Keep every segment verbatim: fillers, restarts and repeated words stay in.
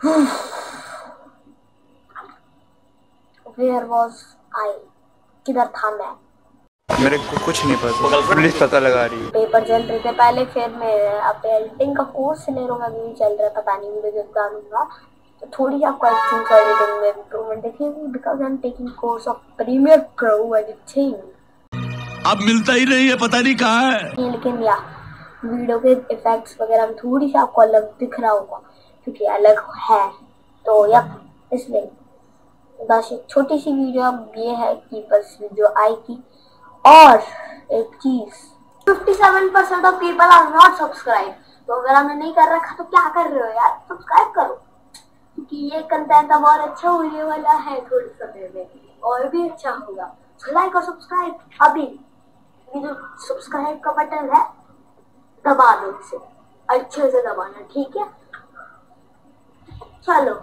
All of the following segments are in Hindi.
वेयर वॉज आई, किधर था मैं? मेरे को कुछ नहीं पता, पुलिस पता लगा रही है। पेपर चल रहे थे पहले, फिर मैं अब एडिटिंग का कोर्स ले रहा हूँ, अभी भी चल रहा है, पता नहीं वीडियो जब डालूंगा तो थोड़ी आपको एडिटिंग एडिटिंग में इम्प्रूवमेंट दिखेगी, because I am taking course of Premiere Pro editing. अब मिलता ही नहीं है, पता नहीं कहाँ है। लेकिन या वीडियो के इफेक्ट्स वगैरह में थोड़ी सी आपको अलग दिख रहा होगा क्योंकि अलग है, तो यप इसलिए बस एक छोटी सी वीडियो अब ये है कि बस वीडियो आएगी। और एक चीज, सत्तावन percent of people are not subscribe, तो अगर हमने नहीं कर रखा तो क्या कर रहे हो यार, सब्सक्राइब करो क्योंकि ये कंटेंट बहुत अच्छा होने वाला है, थोड़े समय में और भी अच्छा होगा। लाइक और सब्सक्राइब अभी, ये जो सब्सक्राइब का बटन है दबा दो, इसे अच्छे से दबाना, ठीक है? चलो,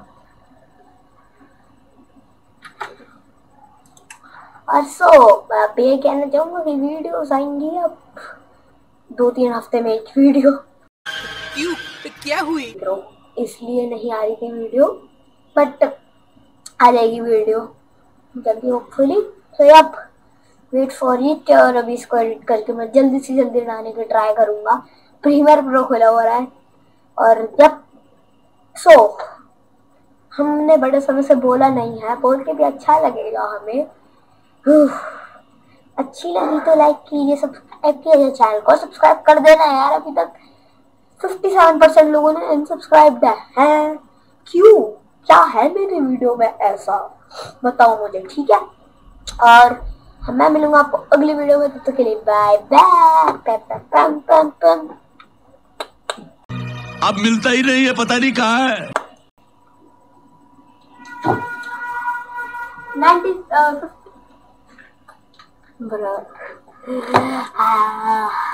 और सो मैं ये कहना चाहूंगा कि वीडियोस आएंगी अब दो तीन हफ्ते में एक वीडियो। क्यों, क्या हुई ब्रो? इसलिए नहीं आ रही थी वीडियो, बट आ जाएगी वीडियो जल्दी होपफुली, तो अब वेट फॉर इट। और अभी इसको एडिट करके मैं जल्दी से जल्दी डालने की ट्राई करूंगा। प्रीमियर प्रो खुला हो रहा है और जब सो हमने बड़े समय से बोला नहीं है, बोल के भी अच्छा लगेगा हमें। अच्छी लगी तो लाइक कीजिए, सब्सक्राइब कीजिए, चैनल को सब्सक्राइब कर देना यार। अभी तक सत्तावन परसेंट लोगों ने अनसब्सक्राइब्ड है, क्यों? क्या है मेरे वीडियो में ऐसा, बताओ मुझे, ठीक है? और मैं मिलूंगा आपको अगली वीडियो में, तब तक के लिए बाय बाय। अब मिलता ही नहीं है, पता नहीं कहाँ है। Ninety uh,